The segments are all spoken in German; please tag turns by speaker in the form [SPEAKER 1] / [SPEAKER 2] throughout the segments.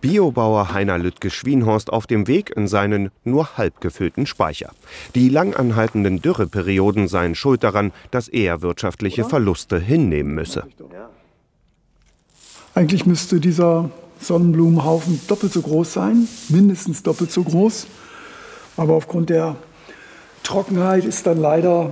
[SPEAKER 1] Biobauer Heiner Lüttke-Schwienhorst auf dem Weg in seinen nur halb gefüllten Speicher. Die lang anhaltenden Dürreperioden seien schuld daran, dass er wirtschaftliche Verluste hinnehmen müsse.
[SPEAKER 2] Eigentlich müsste dieser Sonnenblumenhaufen doppelt so groß sein, mindestens doppelt so groß. Aber aufgrund der Trockenheit ist dann leider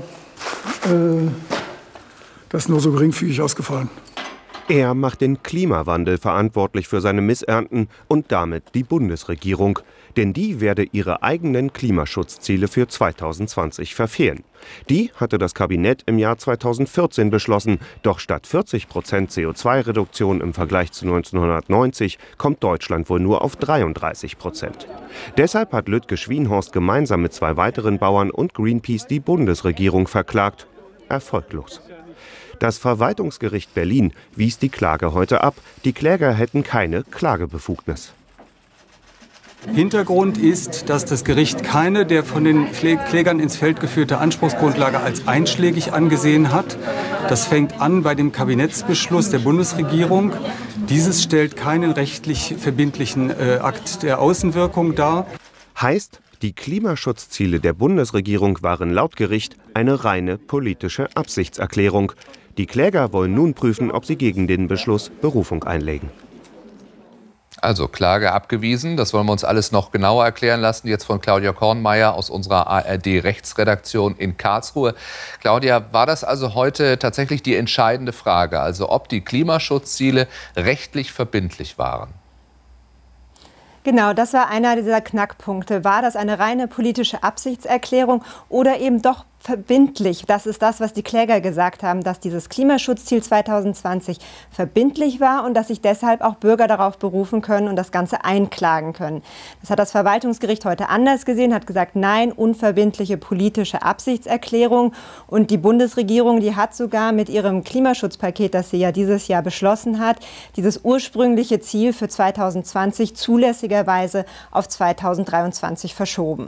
[SPEAKER 2] das nur so geringfügig ausgefallen.
[SPEAKER 1] Er macht den Klimawandel verantwortlich für seine Missernten und damit die Bundesregierung. Denn die werde ihre eigenen Klimaschutzziele für 2020 verfehlen. Die hatte das Kabinett im Jahr 2014 beschlossen. Doch statt 40% CO2-Reduktion im Vergleich zu 1990 kommt Deutschland wohl nur auf 33%. Deshalb hat Lüttke-Schwienhorst gemeinsam mit 2 weiteren Bauern und Greenpeace die Bundesregierung verklagt. Erfolglos. Das Verwaltungsgericht Berlin wies die Klage heute ab. Die Kläger hätten keine Klagebefugnis.
[SPEAKER 3] Hintergrund ist, dass das Gericht keine der von den Klägern ins Feld geführte Anspruchsgrundlage als einschlägig angesehen hat. Das fängt an bei dem Kabinettsbeschluss der Bundesregierung. Dieses stellt keinen rechtlich verbindlichen Akt der Außenwirkung dar.
[SPEAKER 1] Heißt, die Klimaschutzziele der Bundesregierung waren laut Gericht eine reine politische Absichtserklärung. Die Kläger wollen nun prüfen, ob sie gegen den Beschluss Berufung einlegen.
[SPEAKER 4] Also Klage abgewiesen, das wollen wir uns alles noch genauer erklären lassen. Jetzt von Claudia Kornmeier aus unserer ARD-Rechtsredaktion in Karlsruhe. Claudia, war das also heute tatsächlich die entscheidende Frage, also ob die Klimaschutzziele rechtlich verbindlich waren?
[SPEAKER 5] Genau, das war einer dieser Knackpunkte. War das eine reine politische Absichtserklärung oder eben doch verbindlich? Das ist das, was die Kläger gesagt haben, dass dieses Klimaschutzziel 2020 verbindlich war und dass sich deshalb auch Bürger darauf berufen können und das Ganze einklagen können. Das hat das Verwaltungsgericht heute anders gesehen, hat gesagt, nein, unverbindliche politische Absichtserklärung. Und die Bundesregierung, die hat sogar mit ihrem Klimaschutzpaket, das sie ja dieses Jahr beschlossen hat, dieses ursprüngliche Ziel für 2020 zulässigerweise auf 2023 verschoben.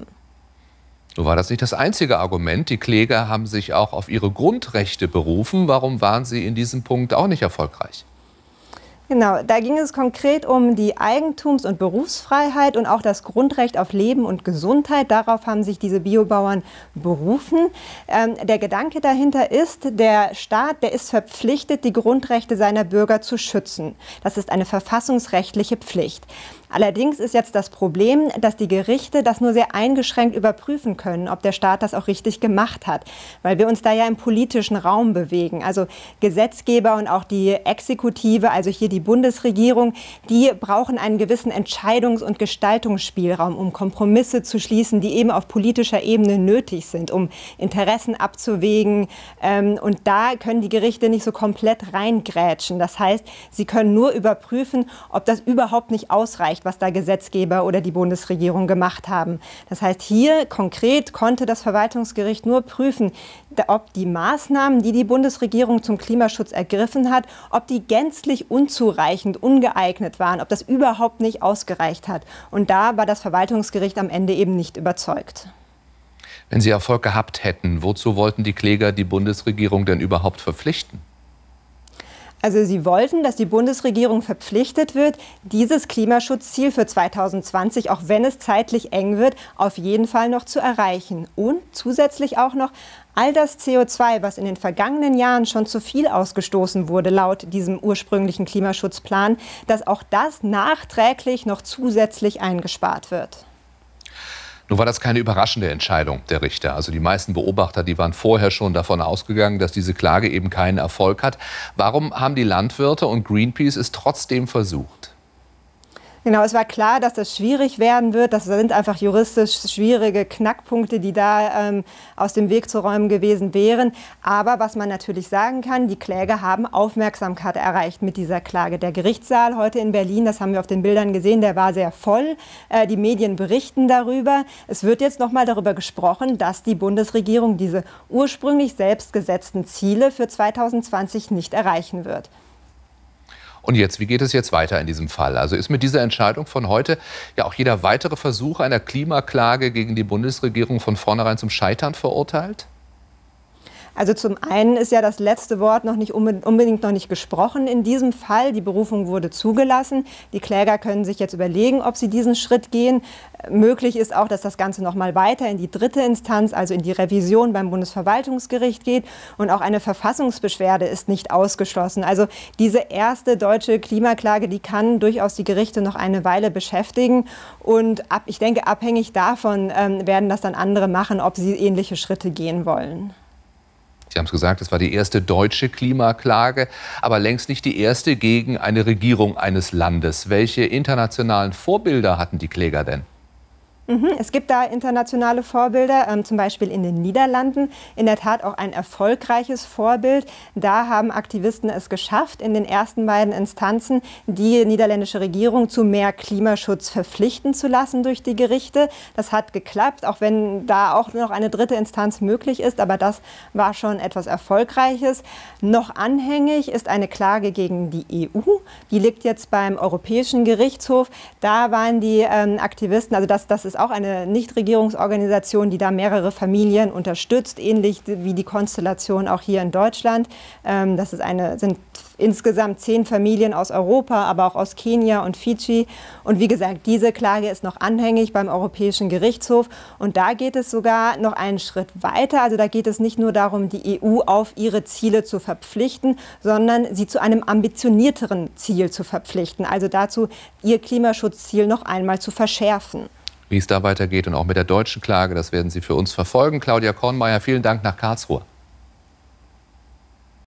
[SPEAKER 4] Nun war das nicht das einzige Argument. Die Kläger haben sich auch auf ihre Grundrechte berufen. Warum waren sie in diesem Punkt auch nicht erfolgreich?
[SPEAKER 5] Genau, da ging es konkret um die Eigentums- und Berufsfreiheit und auch das Grundrecht auf Leben und Gesundheit. Darauf haben sich diese Biobauern berufen. Der Gedanke dahinter ist, der Staat, der ist verpflichtet, die Grundrechte seiner Bürger zu schützen. Das ist eine verfassungsrechtliche Pflicht. Allerdings ist jetzt das Problem, dass die Gerichte das nur sehr eingeschränkt überprüfen können, ob der Staat das auch richtig gemacht hat, weil wir uns da ja im politischen Raum bewegen. Also Gesetzgeber und auch die Exekutive, also hier die Bundesregierung, die brauchen einen gewissen Entscheidungs- und Gestaltungsspielraum, um Kompromisse zu schließen, die eben auf politischer Ebene nötig sind, um Interessen abzuwägen. Und da können die Gerichte nicht so komplett reingrätschen. Das heißt, sie können nur überprüfen, ob das überhaupt nicht ausreicht, was da Gesetzgeber oder die Bundesregierung gemacht haben. Das heißt, hier konkret konnte das Verwaltungsgericht nur prüfen, ob die Maßnahmen, die die Bundesregierung zum Klimaschutz ergriffen hat, ob die gänzlich unzureichend, ungeeignet waren, ob das überhaupt nicht ausgereicht hat. Und da war das Verwaltungsgericht am Ende eben nicht überzeugt.
[SPEAKER 4] Wenn sie Erfolg gehabt hätten, wozu wollten die Kläger die Bundesregierung denn überhaupt verpflichten?
[SPEAKER 5] Also sie wollten, dass die Bundesregierung verpflichtet wird, dieses Klimaschutzziel für 2020, auch wenn es zeitlich eng wird, auf jeden Fall noch zu erreichen. Und zusätzlich auch noch all das CO2, was in den vergangenen Jahren schon zu viel ausgestoßen wurde, laut diesem ursprünglichen Klimaschutzplan, dass auch das nachträglich noch zusätzlich eingespart wird.
[SPEAKER 4] Nun war das keine überraschende Entscheidung der Richter. Also die meisten Beobachter, die waren vorher schon davon ausgegangen, dass diese Klage eben keinen Erfolg hat. Warum haben die Landwirte und Greenpeace es trotzdem versucht?
[SPEAKER 5] Genau, es war klar, dass das schwierig werden wird. Das sind einfach juristisch schwierige Knackpunkte, die da aus dem Weg zu räumen gewesen wären. Aber was man natürlich sagen kann, die Kläger haben Aufmerksamkeit erreicht mit dieser Klage. Der Gerichtssaal heute in Berlin, das haben wir auf den Bildern gesehen, der war sehr voll. Die Medien berichten darüber. Es wird jetzt noch mal darüber gesprochen, dass die Bundesregierung diese ursprünglich selbst gesetzten Ziele für 2020 nicht erreichen wird.
[SPEAKER 4] Und jetzt, wie geht es jetzt weiter in diesem Fall? Also ist mit dieser Entscheidung von heute ja auch jeder weitere Versuch einer Klimaklage gegen die Bundesregierung von vornherein zum Scheitern verurteilt?
[SPEAKER 5] Also zum einen ist ja das letzte Wort noch nicht unbedingt noch nicht gesprochen in diesem Fall. Die Berufung wurde zugelassen. Die Kläger können sich jetzt überlegen, ob sie diesen Schritt gehen. Möglich ist auch, dass das Ganze noch mal weiter in die dritte Instanz, also in die Revision beim Bundesverwaltungsgericht geht. Und auch eine Verfassungsbeschwerde ist nicht ausgeschlossen. Also diese erste deutsche Klimaklage, die kann durchaus die Gerichte noch eine Weile beschäftigen. Und ich denke, abhängig davon werden das dann andere machen, ob sie ähnliche Schritte gehen wollen.
[SPEAKER 4] Sie haben es gesagt, es war die erste deutsche Klimaklage, aber längst nicht die erste gegen eine Regierung eines Landes. Welche internationalen Vorbilder hatten die Kläger denn?
[SPEAKER 5] Es gibt da internationale Vorbilder, zum Beispiel in den Niederlanden. In der Tat auch ein erfolgreiches Vorbild. Da haben Aktivisten es geschafft, in den ersten beiden Instanzen die niederländische Regierung zu mehr Klimaschutz verpflichten zu lassen durch die Gerichte. Das hat geklappt, auch wenn da auch noch eine dritte Instanz möglich ist. Aber das war schon etwas Erfolgreiches. Noch anhängig ist eine Klage gegen die EU. Die liegt jetzt beim Europäischen Gerichtshof. Da waren die Aktivisten, also das ist auch eine Nichtregierungsorganisation, die da mehrere Familien unterstützt, ähnlich wie die Konstellation auch hier in Deutschland. Das sind insgesamt 10 Familien aus Europa, aber auch aus Kenia und Fidschi. Und wie gesagt, diese Klage ist noch anhängig beim Europäischen Gerichtshof. Und da geht es sogar noch einen Schritt weiter. Also da geht es nicht nur darum, die EU auf ihre Ziele zu verpflichten, sondern sie zu einem ambitionierteren Ziel zu verpflichten. Also dazu, ihr Klimaschutzziel noch einmal zu verschärfen.
[SPEAKER 4] Wie es da weitergeht und auch mit der deutschen Klage, das werden Sie für uns verfolgen. Claudia Kornmeier, vielen Dank nach Karlsruhe.